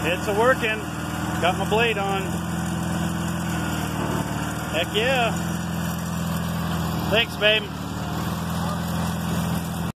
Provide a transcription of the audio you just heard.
It's a working. Got my blade on. Heck yeah. Thanks, babe.